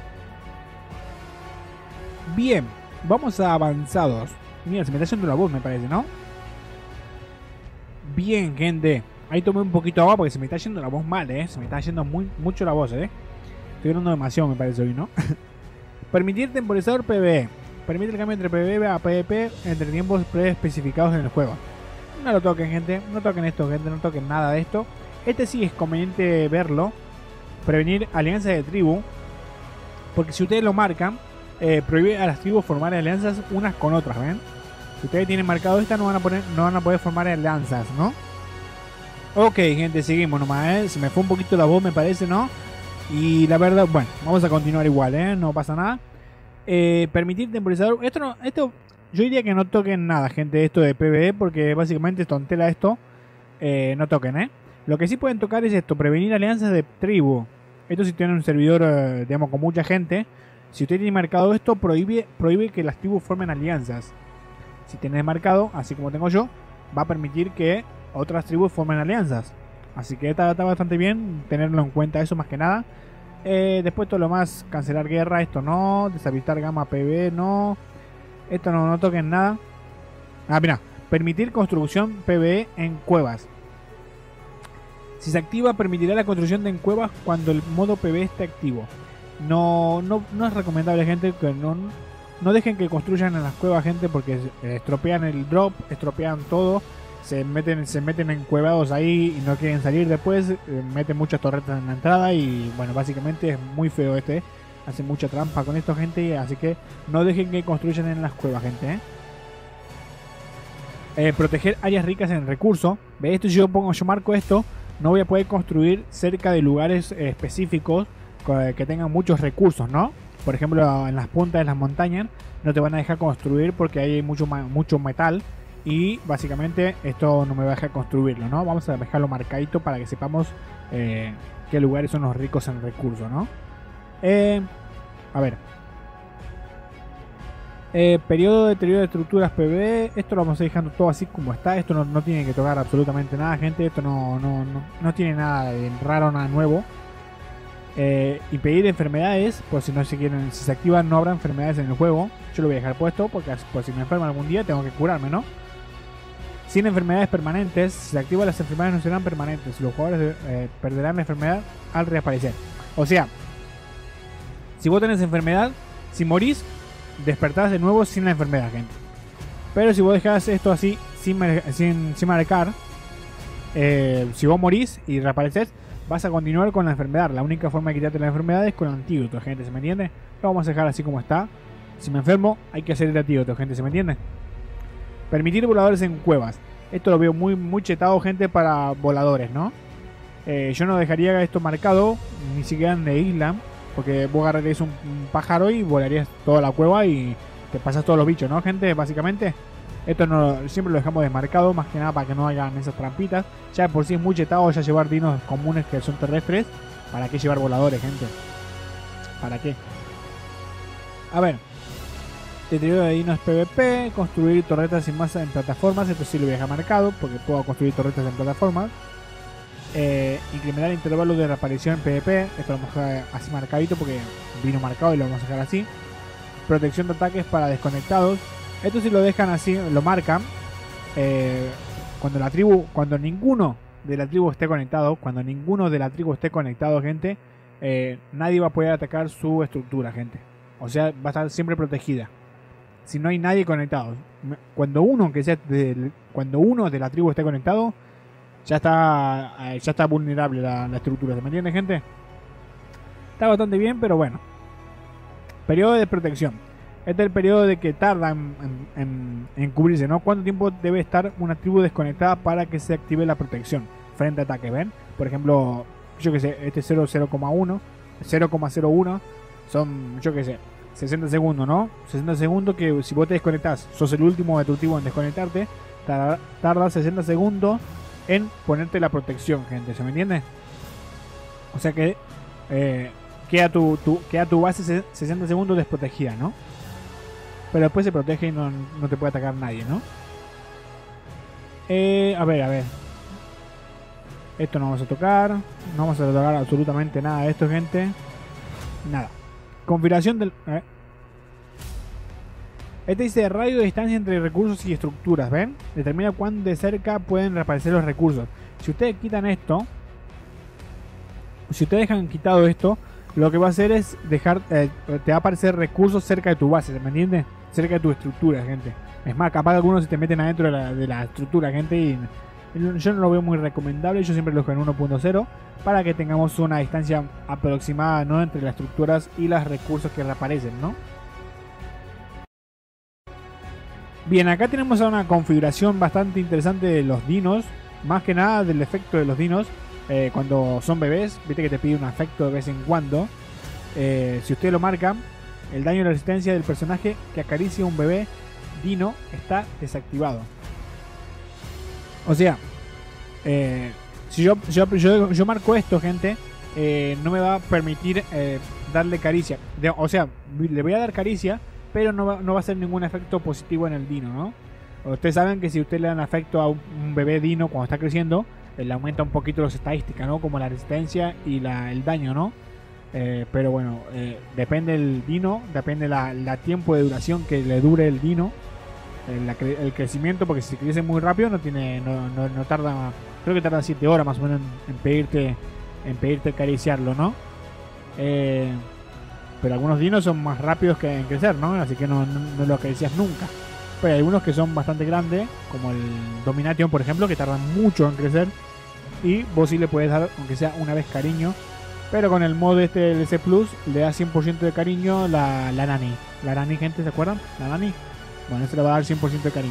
Bien, vamos a avanzados. Mira, se me está yendo la voz, me parece, ¿no? Bien, gente. Ahí tomé un poquito de agua porque se me está yendo la voz mal, ¿eh? Se me está yendo muy, mucho la voz, ¿eh? Estoy hablando demasiado, me parece hoy, ¿no? Permitir temporizador PvE. Permite el cambio entre PvE a PvP entre tiempos preespecificados en el juego. No lo toquen, gente. No toquen esto, gente. No toquen nada de esto. Este sí es conveniente verlo. Prevenir alianzas de tribu. Porque si ustedes lo marcan, eh, prohíbe a las tribus formar alianzas unas con otras, ¿ven? Si ustedes tienen marcado esta, no van a, poner, no van a poder formar alianzas, ¿no? Ok, gente, seguimos nomás, ¿eh? Se me fue un poquito la voz, me parece, ¿no? Y la verdad, bueno, vamos a continuar igual, ¿eh? No pasa nada. Eh, permitir temporizador. Esto no, esto, yo diría que no toquen nada, gente, esto de PvE, porque básicamente es tontera esto. Eh, no toquen, ¿eh? Lo que sí pueden tocar es esto, prevenir alianzas de tribu. Esto si tienen un servidor, eh, digamos, con mucha gente. Si usted tiene marcado esto, prohíbe, prohíbe que las tribus formen alianzas. Si tienes marcado, así como tengo yo, va a permitir que otras tribus formen alianzas. Así que está, está bastante bien tenerlo en cuenta eso más que nada. Eh, después todo lo más, cancelar guerra, esto no. Deshabilitar gama P V, no. Esto no, no toquen nada. Ah, mira, permitir construcción P V E en cuevas. Si se activa, permitirá la construcción de en cuevas cuando el modo P V E esté activo. No, no, no es recomendable, gente, que no, no dejen que construyan en las cuevas, gente, porque estropean el drop, estropean todo. Se meten, se meten encuevados ahí y no quieren salir después. Eh, meten muchas torretas en la entrada y bueno, básicamente es muy feo este. Hace mucha trampa con esto, gente. Así que no dejen que construyan en las cuevas, gente. ¿eh? Eh, proteger áreas ricas en recursos. ¿Ve? Esto si yo pongo, yo marco esto, no voy a poder construir cerca de lugares eh, específicos que tengan muchos recursos, ¿no? Por ejemplo, en las puntas de las montañas no te van a dejar construir porque hay mucho, mucho metal. Y básicamente esto no me va a dejar construirlo, ¿no? Vamos a dejarlo marcadito para que sepamos eh, qué lugares son los ricos en recursos, ¿no? Eh, a ver. Eh, periodo de deterioro de estructuras P V E. Esto lo vamos a ir dejando todo así como está. Esto no, no tiene que tocar absolutamente nada, gente. Esto no, no, no, no tiene nada de raro, nada nuevo. Eh, impedir enfermedades. Por si no se quieren, si se activan no habrá enfermedades en el juego. Yo lo voy a dejar puesto porque por si me enfermo algún día tengo que curarme, ¿no? Sin enfermedades permanentes. Si se activan, las enfermedades no serán permanentes. Los jugadores eh, perderán la enfermedad al reaparecer. O sea, si vos tenés enfermedad, si morís, despertás de nuevo sin la enfermedad, gente. Pero si vos dejás esto así, sin, sin, sin marcar, eh, si vos morís y reapareces, vas a continuar con la enfermedad. La única forma de quitarte la enfermedad es con el antídoto, gente, ¿se me entiende? Lo vamos a dejar así como está. Si me enfermo, hay que hacer el antídoto, gente, ¿se me entiende? Permitir voladores en cuevas. Esto lo veo muy, muy chetado, gente, para voladores, ¿no? Eh, yo no dejaría esto marcado, ni siquiera en de isla, porque vos agarrarías un, un pájaro y volarías toda la cueva y te pasas todos los bichos, ¿no, gente? Básicamente, esto no, siempre lo dejamos desmarcado, más que nada para que no hagan esas trampitas. Ya por sí es muy chetado ya llevar dinos comunes que son terrestres. ¿Para qué llevar voladores, gente? ¿Para qué? A ver. Deterioro de dinos P V P. Construir torretas sin masa en plataformas. Esto sí lo voy a dejar marcado porque puedo construir torretas en plataformas. Eh, incrementar el intervalo de reaparición en P V P. Esto lo vamos a dejar así marcadito porque vino marcado y lo vamos a dejar así. Protección de ataques para desconectados. Esto si lo dejan así, lo marcan. Eh, cuando la tribu, cuando ninguno de la tribu esté conectado, cuando ninguno de la tribu esté conectado, gente, eh, nadie va a poder atacar su estructura, gente. O sea, va a estar siempre protegida. Si no hay nadie conectado, cuando uno que sea de, cuando uno de la tribu esté conectado, ya está, ya está vulnerable la, la estructura. ¿Se me entiende, gente? Está bastante bien, pero bueno. Periodo de protección. Este es el periodo de que tarda en, en, en, en cubrirse, ¿no? ¿Cuánto tiempo debe estar una tribu desconectada para que se active la protección frente a ataques? ¿Ven? Por ejemplo, yo que sé, este cero coma uno, cero coma cero uno son, yo que sé, sesenta segundos, ¿no? sesenta segundos que si vos te desconectás, sos el último de tu tribu en desconectarte, tarda, tarda sesenta segundos en ponerte la protección, gente. ¿Se me entiende? O sea que eh, queda, tu, tu, queda tu base sesenta segundos desprotegida, ¿no? Pero después se protege y no, no te puede atacar nadie, ¿no? Eh, a ver, a ver. Esto no vamos a tocar. No vamos a tocar absolutamente nada de esto, gente. Nada. Configuración del... A ver. Este dice radio de distancia entre recursos y estructuras, ¿ven? Determina cuán de cerca pueden reaparecer los recursos. Si ustedes quitan esto, si ustedes dejan quitado esto, lo que va a hacer es dejar, eh, te va a aparecer recursos cerca de tu base, ¿me entiendes? Cerca de tu estructura, gente. Es más, capaz algunos se te meten adentro de la, de la estructura, gente, y yo no lo veo muy recomendable. Yo siempre lo dejo en uno punto cero para que tengamos una distancia aproximada, ¿no?, entre las estructuras y los recursos que reaparecen, ¿no? Bien, acá tenemos una configuración bastante interesante de los dinos, más que nada del efecto de los dinos. Eh, cuando son bebés, viste que te pide un efecto de vez en cuando. Eh, si usted lo marca, el daño y la resistencia del personaje que acaricia a un bebé dino está desactivado. O sea, eh, Si yo, yo, yo, yo marco esto, gente, eh, no me va a permitir eh, darle caricia. De, o sea, le voy a dar caricia, pero no va, no va a hacer ningún efecto positivo en el dino, ¿no? Ustedes saben que si ustedes le dan afecto a un, un bebé dino cuando está creciendo, le aumenta un poquito las estadísticas, ¿no? Como la resistencia y la, el daño, ¿no? Eh, pero bueno, eh, depende el dino, depende la, la tiempo de duración que le dure el dino, el, la, el crecimiento, porque si crece muy rápido no tiene, no, no, no tarda, creo que tarda siete horas más o menos en, en pedirte, en pedirte acariciarlo, ¿no? Eh, pero algunos dinos son más rápidos que en crecer, ¿no? Así que no, no, no lo acaricias nunca. Pero hay algunos que son bastante grandes, como el Domination, por ejemplo, que tardan mucho en crecer. Y vos sí le puedes dar, aunque sea una vez, cariño. Pero con el modo este del S Plus, le da cien por ciento de cariño la, la Nani. La Nani, gente, ¿se acuerdan? La Nani. Bueno, este le va a dar cien por ciento de cariño,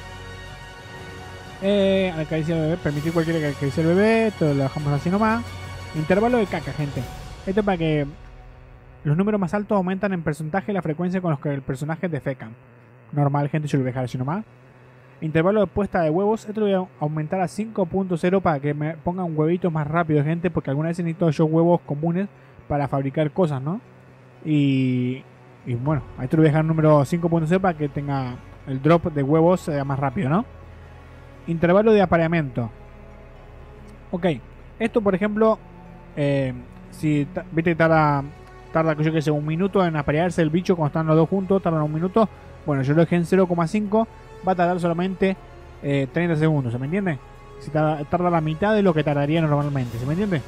¿eh? Eh, acaricia al bebé, permitir cualquiera que acaricie al bebé. Esto lo dejamos así nomás. Intervalo de caca, gente. Esto es para que los números más altos aumentan en porcentaje la frecuencia con los que el personaje defecan. Normal, gente, yo lo voy a dejar así nomás. Intervalo de puesta de huevos. Esto lo voy a aumentar a cinco punto cero para que me pongan huevitos más rápido, gente. Porque alguna vez necesito yo huevos comunes para fabricar cosas, ¿no? Y, y bueno, ahí te lo voy a dejar número cinco punto cero para que tenga el drop de huevos sea más rápido, ¿no? Intervalo de apareamiento. Ok, esto por ejemplo, eh, si viste tarda, tarda yo que sé, un minuto en aparearse el bicho cuando están los dos juntos, tarda un minuto. Bueno, yo lo dejé en cero coma cinco, va a tardar solamente eh, treinta segundos, ¿se me entiende? Si tarda, tarda la mitad de lo que tardaría normalmente, ¿se me entiende?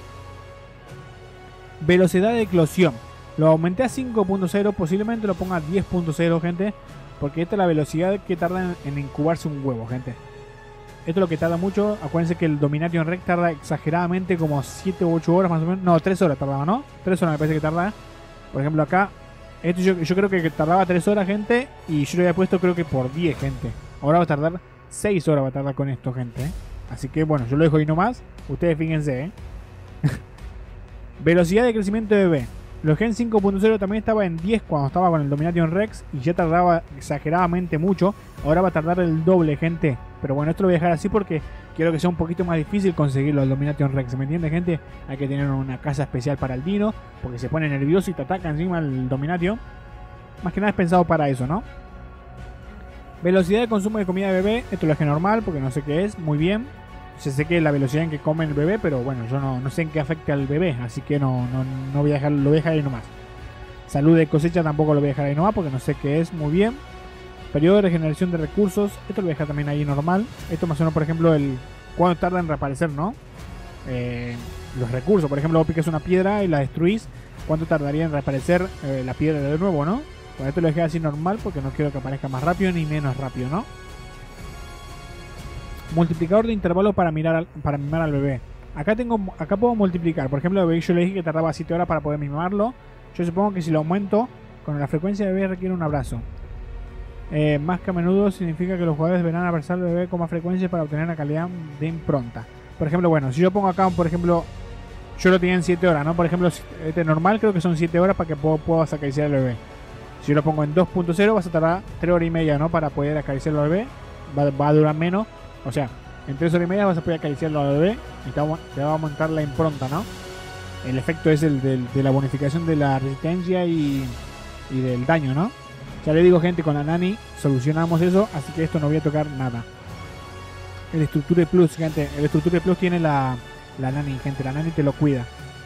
Velocidad de eclosión. Lo aumenté a cinco punto cero, posiblemente lo ponga a diez punto cero, gente. Porque esta es la velocidad que tarda en, en incubarse un huevo, gente. Esto es lo que tarda mucho. Acuérdense que el Domination Rex tarda exageradamente como siete u ocho horas más o menos. No, tres horas tardaba, ¿no? tres horas me parece que tarda. Por ejemplo acá, esto yo, yo creo que tardaba tres horas, gente. Y yo lo había puesto creo que por diez, gente. Ahora va a tardar seis horas, va a tardar con esto, gente, ¿eh? Así que bueno, yo lo dejo ahí nomás. Ustedes fíjense, ¿eh? Velocidad de crecimiento de bebé. Lo dejé en cinco punto cero, también estaba en diez cuando estaba con el Domination Rex. Y ya tardaba exageradamente mucho. Ahora va a tardar el doble, gente. Pero bueno, esto lo voy a dejar así porque quiero que sea un poquito más difícil conseguirlo, el Domination Rex. ¿Me entiende, gente? Hay que tener una casa especial para el dino, porque se pone nervioso y te ataca encima el Domination. Más que nada es pensado para eso, ¿no? Velocidad de consumo de comida de bebé. Esto lo dejé normal porque no sé qué es. Muy bien. Yo sé que es la velocidad en que come el bebé, pero bueno, yo no, no sé en qué afecta al bebé. Así que no, no, no voy a dejar, lo voy a dejar ahí nomás. Salud de cosecha tampoco lo voy a dejar ahí nomás porque no sé qué es. Muy bien. Periodo de regeneración de recursos. Esto lo voy a dejar también ahí normal. Esto más o menos, por ejemplo, el cuánto tarda en reaparecer, ¿no? Eh, los recursos. Por ejemplo, vos picas una piedra y la destruís. ¿Cuánto tardaría en reaparecer eh, la piedra de nuevo, no? Pues esto lo dejé así normal porque no quiero que aparezca más rápido ni menos rápido, ¿no? Multiplicador de intervalo para mirar al, para mimar al bebé. Acá tengo, acá puedo multiplicar. Por ejemplo, el bebé yo le dije que tardaba siete horas para poder mimarlo. Yo supongo que si lo aumento, con la frecuencia de bebé requiere un abrazo. Eh, más que a menudo significa que los jugadores deberán abrazar al bebé con más frecuencia para obtener la calidad de impronta. Por ejemplo, bueno, si yo pongo acá, por ejemplo, yo lo tenía en siete horas, ¿no? Por ejemplo, este normal creo que son siete horas para que puedo, puedas acariciar al bebé. Si yo lo pongo en dos punto cero vas a tardar tres horas y media, ¿no? Para poder acariciarlo al bebé. Va, va a durar menos. O sea, en tres horas y media vas a poder acariciarlo al bebé y te va, te va a aumentar la impronta, ¿no? El efecto es el de, de la bonificación de la resistencia y, y del daño, ¿no? Ya le digo, gente, con la Nani solucionamos eso, así que esto no voy a tocar nada. El Structure Plus, gente, el Structure Plus tiene la, la Nani, gente, la Nani te lo cuida.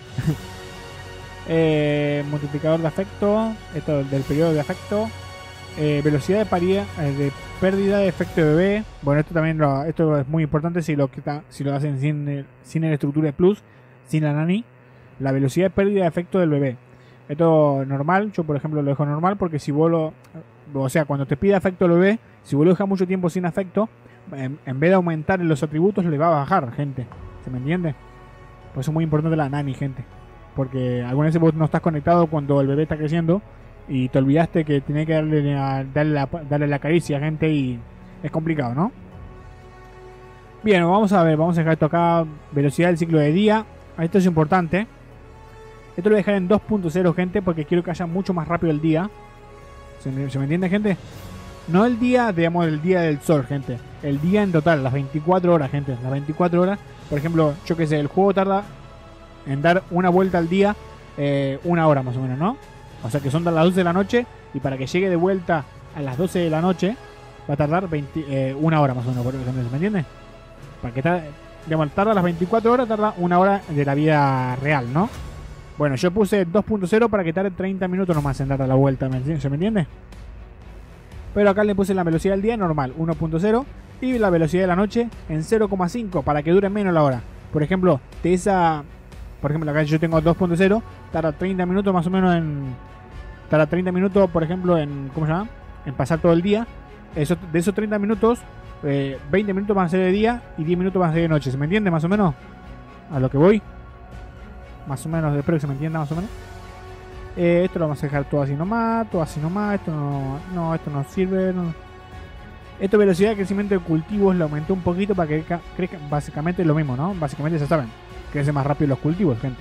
eh, multiplicador de afecto, esto del periodo de afecto. Eh, velocidad de, paría, eh, de pérdida de efecto de bebé. Bueno, esto también lo, esto es muy importante si lo, quita, si lo hacen sin el, sin el Structure Plus, sin la Nani. La velocidad de pérdida de efecto del bebé. Esto normal, yo por ejemplo lo dejo normal porque si vos lo... O sea, cuando te pide afecto al bebé, si vos lo dejas mucho tiempo sin afecto, en, en vez de aumentar en los atributos, le va a bajar, gente. ¿Se me entiende? Por eso es muy importante la Nani, gente. Porque algunas veces vos no estás conectado cuando el bebé está creciendo y te olvidaste que tenés que darle, darle, la, darle la caricia, gente, y es complicado, ¿no? Bien, vamos a ver, vamos a dejar esto acá. Velocidad del ciclo de día. Esto es importante. Esto lo voy a dejar en dos punto cero, gente, porque quiero que haya mucho más rápido el día. ¿Se me, ¿Se me entiende, gente? No el día, digamos, el día del sol, gente. El día en total, las veinticuatro horas, gente. Las veinticuatro horas Por ejemplo, yo que sé, el juego tarda en dar una vuelta al día eh, una hora más o menos, ¿no? O sea que son las doce de la noche y para que llegue de vuelta a las doce de la noche va a tardar veinte, eh, una hora más o menos, por ejemplo, ¿me entiendes? Para que tarde, digamos, tarda las veinticuatro horas, tarda una hora de la vida real, ¿no? Bueno, yo puse dos punto cero para que tarde treinta minutos nomás en dar a la vuelta, ¿se me entiende? Pero acá le puse la velocidad del día normal, uno punto cero, y la velocidad de la noche en cero coma cinco para que dure menos la hora. Por ejemplo, de esa... Por ejemplo, acá yo tengo dos punto cero, tarda treinta minutos más o menos en... Tarda treinta minutos, por ejemplo, en... ¿Cómo se llama? En pasar todo el día. Eso, de esos treinta minutos, eh, veinte minutos van a ser de día y diez minutos van a ser de noche. ¿Se me entiende más o menos? A lo que voy. Más o menos, espero que se me entienda más o menos. Eh, esto lo vamos a dejar todo así nomás, todo así nomás. Esto no, no, esto no sirve. No. Esto velocidad de crecimiento de cultivos lo aumenté un poquito para que crezca básicamente lo mismo, ¿no? Básicamente ya saben, crece más rápido los cultivos, gente.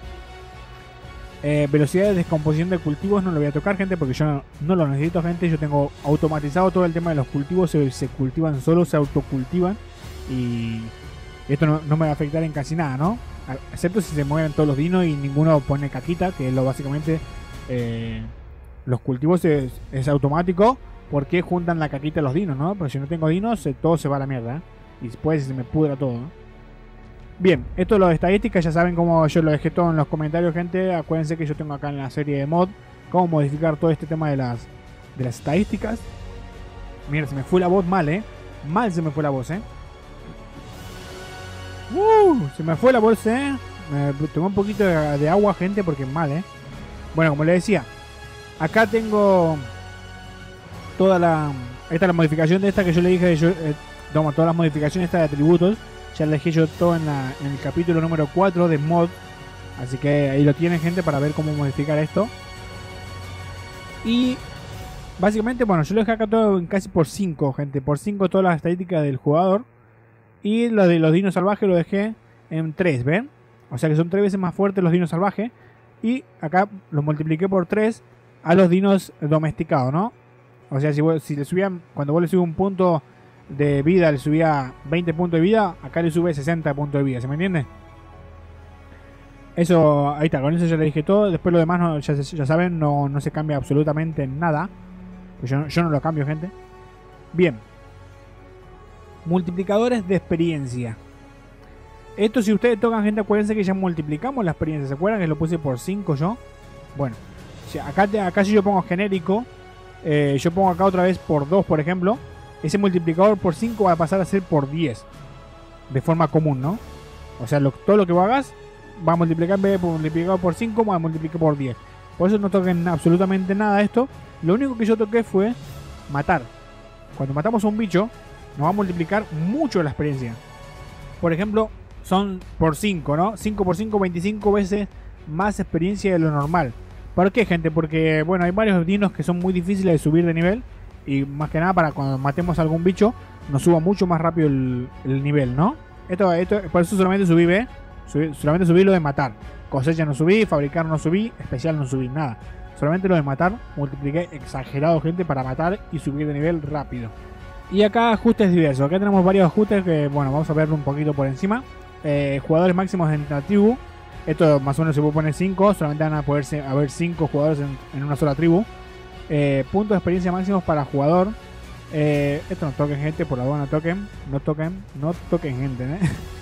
Eh, velocidad de descomposición de cultivos no lo voy a tocar, gente, porque yo no, no lo necesito, gente. Yo tengo automatizado todo el tema de los cultivos, se, se cultivan solos, se autocultivan y esto no, no me va a afectar en casi nada, ¿no? Excepto si se mueven todos los dinos y ninguno pone caquita, que es lo básicamente eh, los cultivos es, es automático porque juntan la caquita de los dinos, ¿no? Porque si no tengo dinos, eh, todo se va a la mierda, ¿eh? Y después se me pudra todo, ¿no? Bien, esto es lo de estadísticas, ya saben cómo yo lo dejé todo en los comentarios, gente. Acuérdense que yo tengo acá en la serie de mod cómo modificar todo este tema de las de las estadísticas. Mira, se me fue la voz mal, ¿eh? Mal se me fue la voz, ¿eh? Uh, se me fue la voz, ¿eh? Me tomé un poquito de, de agua, gente, porque mal, ¿eh? Bueno, como les decía, acá tengo toda la... Esta es la modificación de esta que yo le dije, yo, eh, toma, todas las modificaciones estas de atributos. Ya le dejé yo todo en, la, en el capítulo número cuatro de mod. Así que ahí lo tienen, gente, para ver cómo modificar esto. Y básicamente, bueno, yo lo dejé acá todo en casi por cinco, gente. Por cinco todas las estadísticas del jugador. Y lo de los dinos salvajes lo dejé en tres, ¿ven? O sea que son tres veces más fuertes los dinos salvajes. Y acá los multipliqué por tres a los dinos domesticados, ¿no? O sea, si, si le subían, cuando vos le subís un punto de vida, le subía veinte puntos de vida, acá le sube sesenta puntos de vida, ¿se me entiende? Eso, ahí está, con eso ya le dije todo. Después lo demás, no, ya, ya saben, no, no se cambia absolutamente nada. Pues yo, yo no lo cambio, gente. Bien. Multiplicadores de experiencia. Esto, si ustedes tocan, gente, acuérdense que ya multiplicamos la experiencia. ¿Se acuerdan que lo puse por cinco yo? Bueno, si acá, acá si yo pongo genérico, eh, yo pongo acá otra vez por dos, por ejemplo. Ese multiplicador por cinco va a pasar a ser por diez. De forma común, ¿no? O sea, lo, todo lo que vos hagas va a multiplicar, en vez de multiplicar por cinco, va a multiplicar por diez. Por eso no toquen absolutamente nada de esto. Lo único que yo toqué fue matar. Cuando matamos a un bicho, nos va a multiplicar mucho la experiencia. Por ejemplo, son por cinco, ¿no? cinco por cinco, veinticinco veces más experiencia de lo normal. ¿Por qué, gente? Porque, bueno, hay varios dinos que son muy difíciles de subir de nivel. Y más que nada para cuando matemos a algún bicho nos suba mucho más rápido el, el nivel, ¿no? Esto, esto, por eso solamente subí B, subí, solamente subí lo de matar. Cosecha no subí, fabricar no subí, especial no subí, nada. Solamente lo de matar, multipliqué exagerado, gente, para matar y subir de nivel rápido. Y acá ajustes diversos. Acá tenemos varios ajustes que, bueno, vamos a verlo un poquito por encima. Eh, jugadores máximos en la tribu. Esto más o menos se puede poner cinco, solamente van a poder haber cinco jugadores en, en una sola tribu. Eh, puntos de experiencia máximos para jugador. Eh, esto no toquen, gente, por la duda no toquen. No toquen, no toquen, gente, ¿eh?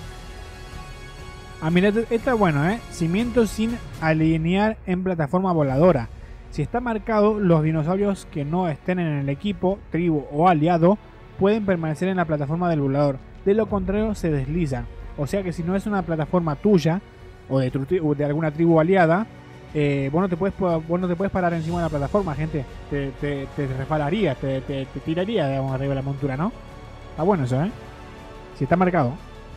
Ah, mira, esta es bueno, ¿eh? Cimientos sin alinear en plataforma voladora. Si está marcado, los dinosaurios que no estén en el equipo, tribu o aliado pueden permanecer en la plataforma del volador. De lo contrario, se deslizan. O sea que si no es una plataforma tuya o de, tu, de alguna tribu aliada, Eh, vos, no te puedes, vos no te puedes parar encima de la plataforma, gente. Te, te, te resbalaría, te, te, te tiraría, digamos, arriba de la montura, ¿no? Está bueno eso, ¿eh? Si está marcado.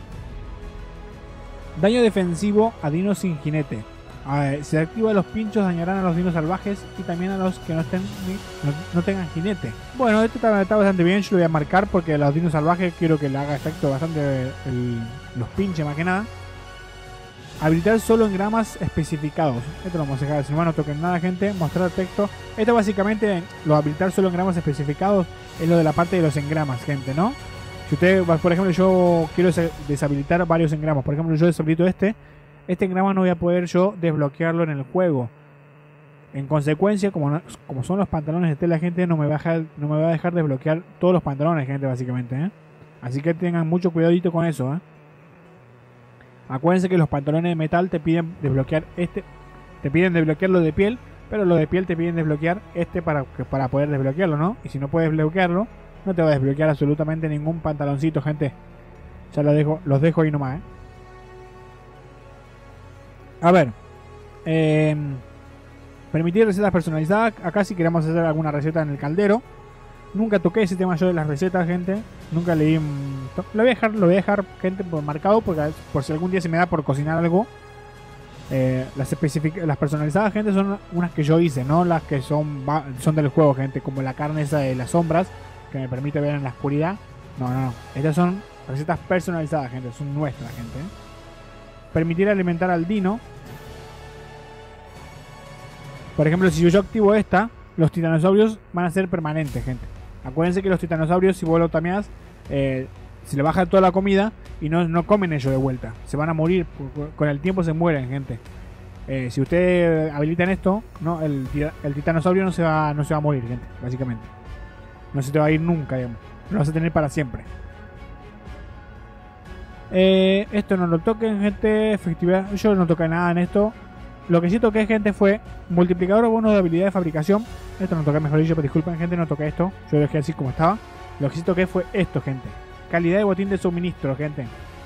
Daño defensivo a dinos sin jinete. Eh, se activa los pinchos, dañarán a los dinos salvajes y también a los que no, estén, no, no tengan jinete. Bueno, esto está, está bastante bien. Yo lo voy a marcar porque a los dinos salvajes quiero que le haga efecto bastante el, los pinches, más que nada. Habilitar solo engramas especificados. Esto lo vamos a dejar, si no, no toquen nada, gente. Mostrar texto. Esto básicamente, lo habilitar solo engramas especificados, es lo de la parte de los engramas, gente, ¿no? Si usted, por ejemplo, yo quiero deshabilitar varios engramas. Por ejemplo, yo deshabilito este. Este engrama no voy a poder yo desbloquearlo en el juego. En consecuencia, como, no, como son los pantalones de tela, gente, no me, va a dejar, no me va a dejar desbloquear todos los pantalones, gente, básicamente, ¿eh? Así que tengan mucho cuidadito con eso, ¿eh? Acuérdense que los pantalones de metal te piden desbloquear este. Te piden desbloquearlo de piel, pero los de piel te piden desbloquear este para, para poder desbloquearlo, ¿no? Y si no puedes desbloquearlo, no te va a desbloquear absolutamente ningún pantaloncito, gente. Ya lo dejo, los dejo ahí nomás, ¿eh? A ver. Eh... Permitir recetas personalizadas. Acá si queremos hacer alguna receta en el caldero. Nunca toqué ese tema yo de las recetas, gente. Nunca leí. Un... Lo voy a dejar, lo voy a dejar, gente, por marcado. Porque por si algún día se me da por cocinar algo. Eh, las, las personalizadas, gente, son unas que yo hice, no las que son, son del juego, gente. Como la carne esa de las sombras, que me permite ver en la oscuridad. No, no, no. Estas son recetas personalizadas, gente. Son nuestras, gente. Permitir alimentar al dino. Por ejemplo, si yo, yo activo esta, los titanosaurios van a ser permanentes, gente. Acuérdense que los titanosaurios, si vos lo tameás, eh, se le baja toda la comida y no, no comen ellos de vuelta. Se van a morir. Con el tiempo se mueren, gente. Eh, si ustedes habilitan esto, no, el, el titanosaurio no se, va, no se va a morir, gente, básicamente. No se te va a ir nunca, digamos. Lo vas a tener para siempre. Eh, esto no lo toquen, gente. Efectividad. Yo no toqué nada en esto. Lo que sí toqué, gente, fue multiplicador o bono de habilidad de fabricación. Esto no toqué, mejor dicho, pero disculpen, gente, no toqué esto. Yo lo dejé así como estaba. Lo que sí toqué fue esto, gente. Calidad de botín de suministro, gente.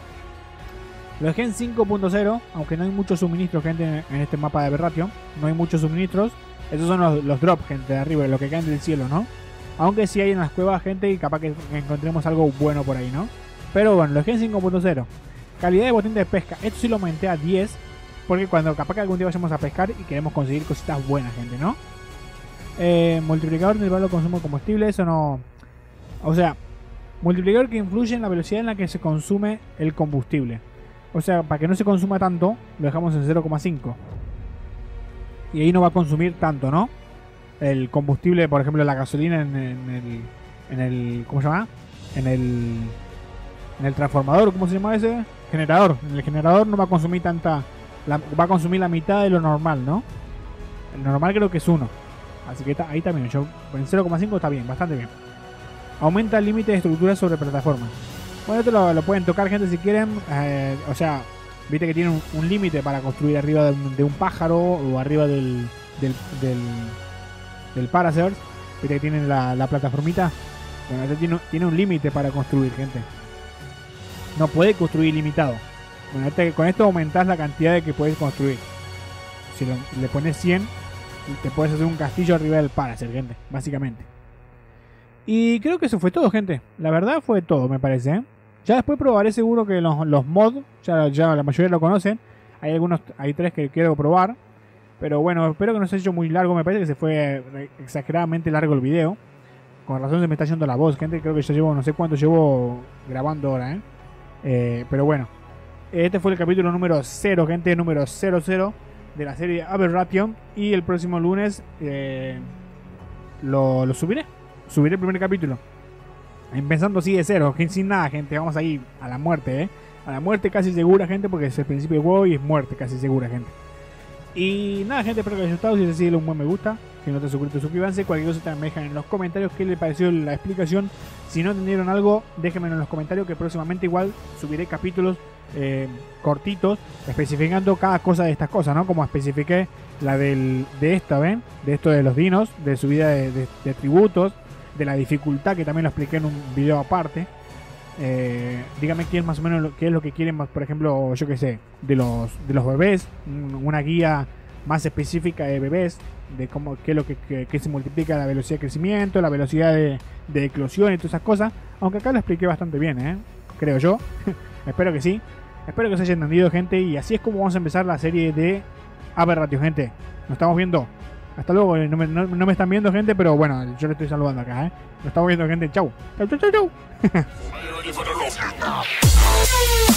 Lo dejé en cinco punto cero, aunque no hay muchos suministros, gente, en este mapa de Aberration. No hay muchos suministros. Esos son los, los drops, gente, de arriba, lo que caen del cielo, ¿no? Aunque sí hay en las cuevas, gente, y capaz que encontremos algo bueno por ahí, ¿no? Pero bueno, lo dejé en cinco punto cero. Calidad de botín de pesca. Esto sí lo aumenté a diez. Porque cuando capaz que algún día vayamos a pescar y queremos conseguir cositas buenas, gente, ¿no? Eh, multiplicador del valor de consumo de combustible, eso no... O sea, multiplicador que influye en la velocidad en la que se consume el combustible. O sea, para que no se consuma tanto, lo dejamos en cero coma cinco. Y ahí no va a consumir tanto, ¿no? El combustible, por ejemplo, la gasolina en, en el... En el ¿cómo se llama? En el... En el transformador, ¿cómo se llama ese? Generador. En el generador no va a consumir tanta... La, va a consumir la mitad de lo normal, ¿no? El normal creo que es uno. Así que está, ahí también. Yo en cero coma cinco está bien, bastante bien. Aumenta el límite de estructura sobre plataforma. Bueno, esto lo, lo pueden tocar, gente, si quieren. Eh, o sea, viste que tiene un, un límite para construir arriba de un, de un pájaro o arriba del del, del, del Parasaurs. Viste que tienen la, la plataformita. Bueno, este tiene, tiene un límite para construir, gente. No puede construir ilimitado. Bueno, este, con esto aumentás la cantidad de que puedes construir. Si lo, le pones cien, te puedes hacer un castillo arriba del Parasaur, gente, básicamente. Y creo que eso fue todo, gente. La verdad fue todo, me parece, ¿eh? Ya después probaré seguro que los, los mods, ya, ya la mayoría lo conocen. Hay algunos, hay tres que quiero probar. Pero bueno, espero que no se haya hecho muy largo. Me parece que se fue exageradamente largo el video. Con razón se me está yendo la voz, gente. Creo que yo llevo, no sé cuánto llevo grabando ahora, ¿eh? eh pero bueno. Este fue el capítulo número cero, gente, número cero cero de la serie Aberration. Y el próximo lunes eh, lo, lo subiré. Subiré el primer capítulo. Empezando así de cero, sin nada, gente. Vamos ahí a la muerte, ¿eh? A la muerte casi segura, gente, porque es el principio del juego y es muerte casi segura, gente. Y nada, gente, espero que les haya gustado. Si es así, denle un buen me gusta. Si no te suscribes, suscríbanse. Cualquier cosa también me dejan en los comentarios qué les pareció la explicación. Si no entendieron algo, déjenmelo en los comentarios, que próximamente igual subiré capítulos eh, cortitos especificando cada cosa de estas cosas, ¿no? Como especifiqué la del, de esta, ¿ven? De esto de los dinos, de subida de, de, de tributos, de la dificultad, que también lo expliqué en un video aparte. Eh, dígame qué es más o menos lo, qué es lo que quieren, por ejemplo, yo que sé, de los de los bebés, una guía más específica de bebés, de cómo qué es lo que, que, que se multiplica la velocidad de crecimiento, la velocidad de, de eclosión y todas esas cosas. Aunque acá lo expliqué bastante bien, ¿eh? Creo yo. Espero que sí. Espero que se haya entendido, gente. Y así es como vamos a empezar la serie de Aberration, gente. Nos estamos viendo. Hasta luego. No me, no, no me están viendo, gente, pero bueno, yo le estoy saludando acá, ¿eh? Nos estamos viendo, gente. Chau. Chau, chau, chau, chau.